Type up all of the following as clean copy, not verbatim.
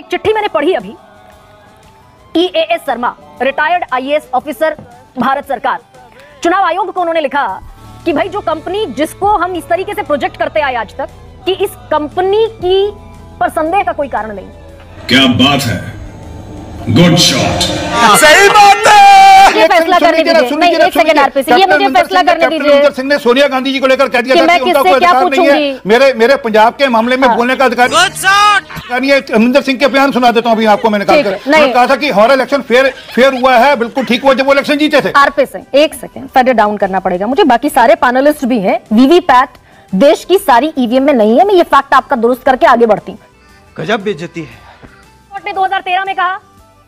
एक चिट्ठी मैंने पढ़ी अभी, EAS Sharma, retired IAS officer, Bharat सरकार, चुनाव आयोग को उन्होंने लिखा कि भाई जो कंपनी जिसको हम इस तरीके से प्रोजेक्ट करते आए आज तक कि इस कंपनी की पर संदेह का कोई कारण नहीं। क्या बात है, गुड शॉट। सही बात है। ये फैसला करने दीजिए, नहीं एक सेकंड आरपीसी, ये मुझे फैसला करने दीजिए। सिंह ने सोनिया गांधी जी को लेकर कह दिया कि था मैं कि उनका किससे कोई क्या अधिकार नहीं है, मेरे पंजाब के मामले में बोलने का अधिकार नहीं है। अमरिंदर सिंह के बयान सुना देता हूँ अभी आपको। मैंने कहा था कि हमारा इलेक्शन फेयर हुआ है, बिल्कुल ठीक हुआ जब वो इलेक्शन जीते थे। आरपी सिंह एक सेकंड, फेडर डाउन करना पड़ेगा मुझे, बाकी सारे पैनलिस्ट भी हैं। वीवीपैट देश की सारी ईवीएम में नहीं है, मैं ये फैक्ट आपका दुरुस्त करके आगे बढ़ती हूँ। गजब बेइज्जती है। कोर्ट ने 2013 में कहा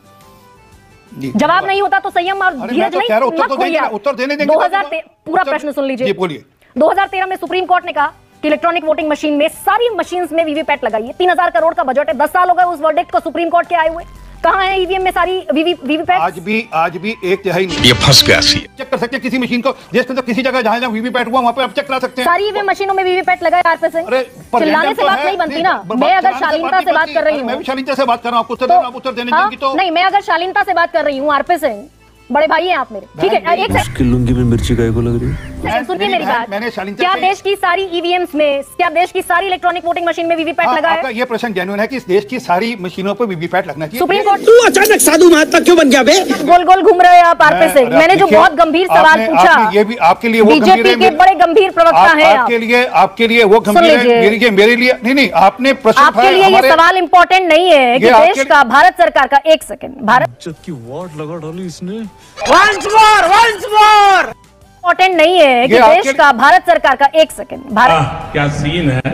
जवाब नहीं होता तो संयम और धीरज नहीं, उत्तर देने देंगे। 2013 पूरा प्रश्न सुन लीजिए। बोलिए। 2013 में सुप्रीम कोर्ट ने कहा कि इलेक्ट्रॉनिक वोटिंग मशीन में सारी मशीन्स में वीवीपैट लगाइए। 3000 करोड़ का बजट है, 10 साल हो गए उस वर्डिक्ट को सुप्रीम कोर्ट के आए हुए। कहां है ईवीएम में सारी वीवीपैट? आज भी एक तिहाई नहीं। ये फंस गया सी। चेक कर सकते हैं किसी मशीन को, देश के अंदर किसी जगह जहां वीवीपैट हुआ वहां पे आप चेक करा सकते हैं। सारी ईवीएम मशीनों में वीवीपैट लगा है। आरपी सिंह चिल्लाने से बात नहीं बनती ना। मैं अगर शालीनता से बात कर रही हूँ, मैं भी शालीनता से बात कर रहा हूँ, आप उत्तर देने देंगी तो नहीं। मैं अगर शालीनता से बात कर रही हूँ, आरपी सिंह बड़े भाई हैं आप मेरे, ठीक है। एक सेकंड, लुंगी में मिर्ची काहे को लग रही है? सुनिए मेरी बात। क्या देश की सारी ईवीएम्स में, क्या देश की सारी इलेक्ट्रॉनिक वोटिंग मशीन में वीवीपैट लगा है? आपका ये प्रश्न जेन्युइन है कि इस देश की सारी मशीनों पर वीवीपैट लगना चाहिए। सुप्रीम कोर्ट तू अचानक साधु महात्मा क्यों बन गया बे? गोल गोल घूम रहे हैं आप आरपी सिंह। मैंने जो बहुत गंभीर सवाल पूछा, ये भी आपके लिए वो बीजेपी के बड़े गंभीर प्रवक्ता हैं आपके लिए वो गंभीर है, मेरे लिए नहीं। आपने प्रश्न, आपके लिए ये सवाल इंपॉर्टेंट नहीं है कि देश का, भारत सरकार का, एक सेकंड, भारत की वाट लगा डाली इसने। once more इंपॉर्टेंट नहीं है कि देश का, भारत सरकार का, एक सेकंड, भारत क्या सीन है,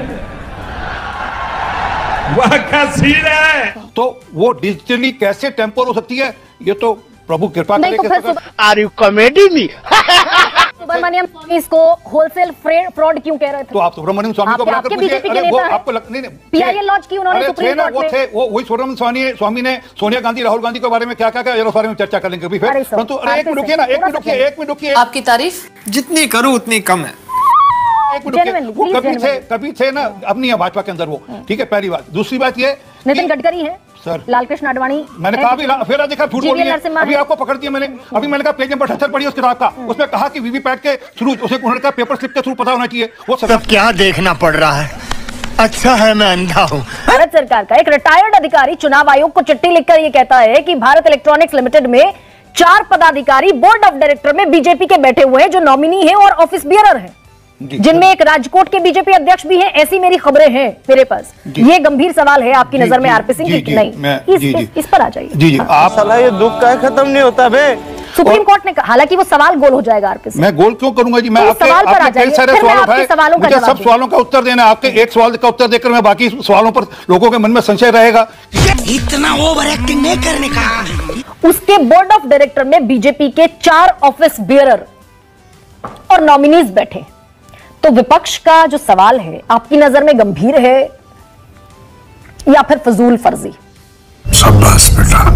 वाह क्या सीन है। तो वो डिजिटली कैसे टेम्पर हो सकती है, ये तो प्रभु कृपा करें। Are you comedy me? Subramanian Swamy इसको होलसेल फ्रॉड क्यों कह रहे थे? तो आप सुब्रमण्यम स्वामी को आपके बीजेपी के नेता हैं। आपको नहीं PIL लॉन्च की उन्होंने सुप्रीम कोर्ट में। वही सुब्रमण्यम स्वामी ने सोनिया गांधी, राहुल गांधी के बारे में क्या क्या उस बारे में चर्चा कर लेंगे फिर। परंतु एक मिनट रुकिए ना, एक मिनट रुकिए। आपकी तारीफ जितनी करूं उतनी कम है। वो कभी थे ना, अब नहीं है भाजपा के अंदर वो, ठीक है, पहली बात। दूसरी बात ये, नितिन गडकरी है सर, लालकृष्ण आडवाणी, मैंने कहा भी फिर देखा झूठ बोल रही है। अभी आपको पकड़ दिया मैंने। अभी मैंने कहा पेज नंबर 78 पढ़ी उस किताब का, उसमें कहा कि वीवीपैट के थ्रू, उसे उन्होंने कहा पेपर स्लिप के थ्रू पता होना चाहिए। वो सब क्या देखना पड़ रहा है? अच्छा है मैं अंधा हूँ। भारत सरकार का एक रिटायर्ड अधिकारी चुनाव आयोग को चिट्ठी लिखकर ये कहता है कि भारत इलेक्ट्रॉनिक्स लिमिटेड में 4 पदाधिकारी बोर्ड ऑफ डायरेक्टर में बीजेपी के बैठे हुए हैं, जो नॉमिनी है और ऑफिस बियरर है, जिनमें एक राजकोट के बीजेपी अध्यक्ष भी हैं। ऐसी मेरी खबरें हैं मेरे पास। ये गंभीर सवाल है आपकी नजर में आरपी सिंह की? नहीं, इस पर आ जाइए। जी आप साला ये दुख का खत्म नहीं होता बे। सुप्रीम कोर्ट ने कहा, हालांकि वो सवाल गोल हो जाएगा आरपी सिंह। मैं गोल क्यों करूंगा जी? मैं आपके कई सारे सवाल उठाए, मुझे सब सवालों का उत्तर देना। आपके एक सवाल का उत्तर देकर मैं बाकी सवालों पर लोगों के मन में संशय रहेगा। इतना ओवर एक्टिंग नहीं करने का। उसके बोर्ड ऑफ डायरेक्टर में बीजेपी के 4 ऑफिस बियरर और नॉमिनीज बैठे। तो विपक्ष का जो सवाल है आपकी नजर में गंभीर है या फिर फजूल फर्जी? शाबाश बेटा।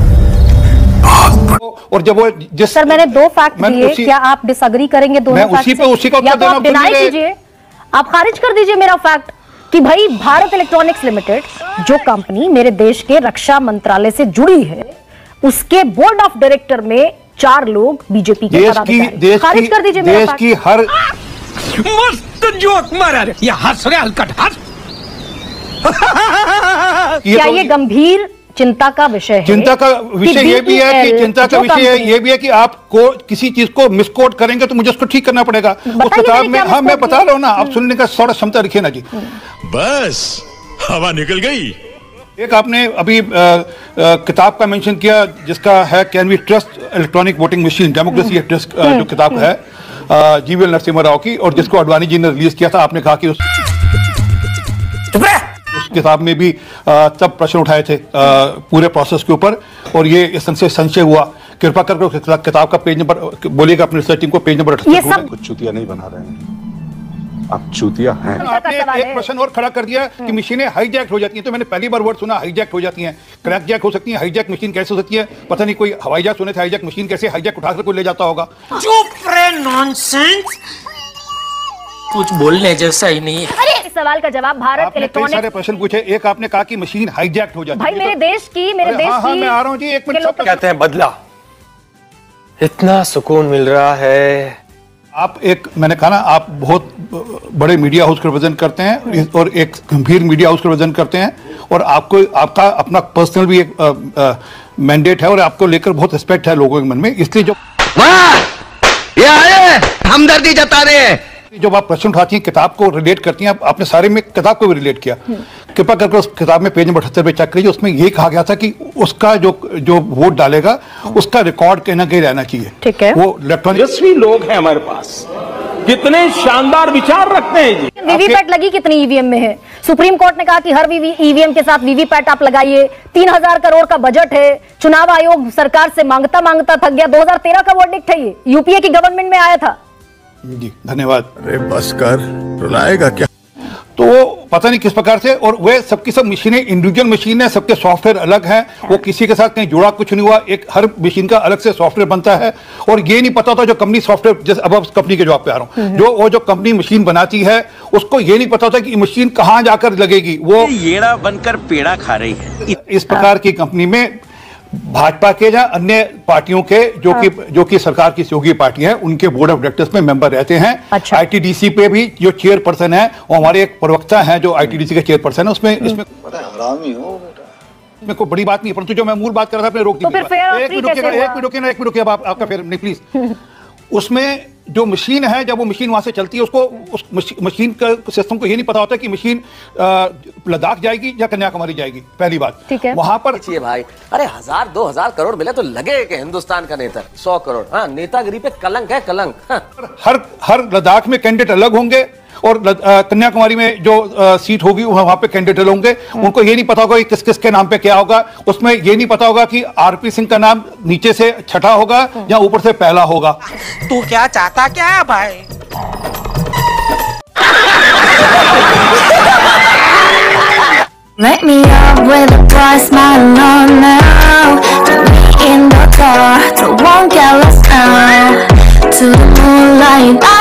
और जब वो जिस सर मैंने 2 फैक्ट दिए, क्या आप डिसएग्री करेंगे दोनों फैक्ट से? उसी का या तो आप डिनाई कीजिए, आप खारिज कर दीजिए मेरा फैक्ट कि भाई भारत इलेक्ट्रॉनिक्स लिमिटेड जो कंपनी मेरे देश के रक्षा मंत्रालय से जुड़ी है, उसके बोर्ड ऑफ डायरेक्टर में 4 लोग बीजेपी के पदाधिकारी। खारिज कर दीजिए मेरा फैक्ट। देश की हर मस्त जोक मारा रे, ये हंस रहे हलकट हंस। क्या ये गंभीर चिंता का विषय है? चिंता का विषय ये भी है कि ये भी है कि आपको किसी चीज को मिसकोट करेंगे तो मुझे उसको ठीक करना पड़ेगा। उस किताब में, हाँ मैं बता रहा हूँ ना, आप सुनने का थोड़ा क्षमता रखिए ना जी। बस हवा निकल गई। एक आपने अभी किताब का मेंशन किया जिसका है can we trust electronic voting machine, democracy at risk, जो किताब है जीवीएल नरसिम्हा राव की, और जिसको अडवाणी जी ने रिलीज किया था। आपने कहा कि उस किताब में भी तब प्रश्न उठाए थे पूरे प्रोसेस के ऊपर, और ये संशय हुआ। कृपा करके किताब का पेज नंबर बोलिएगा अपनी रिसर्च टीम को, पेज नंबर 78। कुछ चूतिया नहीं बना रहे हैं आप, चूतिया हैं। आपने एक प्रश्न और खड़ा कर दिया कि मशीनें हाईजैक हो जाती हैं। तो मैंने पहली बार वर्ड सुना हाईजैक हो जाती हैं। क्रैक जैक हो सकती है, हाईजैक मशीन कैसे हो सकती है? पता नहीं, कोई हवाई जहाज सुने थे, हाईजैक मशीन कैसे हाईजैक उठाकर कोई ले जाता होगा? चुप रे, नॉनसेंस। कुछ बोलने जैसा ही नहीं है। सवाल का जवाब। भारत आपने कई इलेक्ट्रॉनिक्स, सारे प्रश्न पूछे, एक आपने कहा कि मशीन हाईजैक हो जाती है। भाई मेरे देश की, मेरे देश हाँ, की मैं आ रहा हूँ जी, एक मिनट। कहते हैं बदला, इतना सुकून मिल रहा है। आप मैंने कहा ना, आप बहुत बड़े मीडिया हाउस का रिप्रेजेंट करते हैं और एक गंभीर मीडिया हाउस का रिप्रेजेंट करते हैं, और आपको आपका अपना पर्सनल भी एक मैंडेट है और आपको लेकर बहुत रिस्पेक्ट है लोगों के मन में। इसलिए जो ये आए हमदर्दी जताने हैं। जब आप प्रश्न उठाती हैं, किताब को रिलेट करती हैं, आपने सारे में किताब को भी रिलेट किया। कृपया करके उस किताब में पेज नंबर 78 पे चेक करिए, उसमें यही कहा गया था कि उसका जो वोट डालेगा उसका रिकॉर्ड कहीं ना कहीं रहना चाहिए। ठीक है। वो इलेक्ट्रॉनिक यशस्वी लोग हैं हमारे पास, कितने शानदार विचार रखते हैं जी। वीवीपैट लगी कितनी ईवीएम में है? सुप्रीम कोर्ट ने कहा कि हर ईवीएम के साथ वीवीपैट आप लगाइए। 3000 करोड़ का बजट है, चुनाव आयोग सरकार से मांगता थक गया। 2013 का वर्डिक्ट है, ये यूपीए की गवर्नमेंट में आया था। जी धन्यवाद। अरे बस कर, रुलाएगा क्या? तो वो पता नहीं किस प्रकार से, और वे सबकी सब मशीनें इंडिविजुअल मशीन है, सबके सॉफ्टवेयर अलग हैं, वो किसी के साथ कहीं जुड़ा कुछ नहीं हुआ। एक हर मशीन का अलग से सॉफ्टवेयर बनता है, और ये नहीं पता होता जो कंपनी सॉफ्टवेयर, जैसे अब कंपनी के जवाब पे आ रहा हूँ, जो कंपनी मशीन बनाती है उसको ये नहीं पता होता कि मशीन कहाँ जाकर लगेगी। वो येड़ा बनकर पेड़ा खा रही है। इस प्रकार की कंपनी में भाजपा के या अन्य पार्टियों के जो कि सरकार की सहयोगी पार्टी है, उनके बोर्ड ऑफ डायरेक्टर्स में मेंबर रहते हैं। अच्छा। आईटीडीसी पे भी जो चेयरपर्सन है, वो हमारे एक प्रवक्ता है जो आईटीडीसी के चेयरपर्सन है। इसमें कोई बड़ी बात नहीं है, परंतु जो मैं मूल बात कर रहा था आपने रोक दी। तो फिर एक मिनट रुकिए, अब आपका फिर नहीं प्लीज। उसमें जो मशीन है, जब वो मशीन वहां से चलती है, उसको उस मशीन का सिस्टम को ये नहीं पता होता कि मशीन लद्दाख जाएगी या कन्याकुमारी जाएगी। पहली बात, ठीक है। वहां पर चाहिए भाई, अरे 1000-2000 करोड़ मिले तो लगे कि हिंदुस्तान का नेता 100 करोड़। हाँ, नेतागिरी पे कलंक है, कलंक। हाँ। हर लद्दाख में कैंडिडेट अलग होंगे, और कन्याकुमारी में जो सीट होगी वहां पे कैंडिडेट होंगे। उनको ये नहीं पता होगा कि किस किस के नाम पे क्या होगा। उसमें ये नहीं पता होगा कि आरपी सिंह का नाम नीचे से छठा होगा या ऊपर से पहला होगा। तू क्या चाहता क्या है भाई? Let me up with a bright smile on now. Put me in the dark, so won't get lost now. To the moonlight.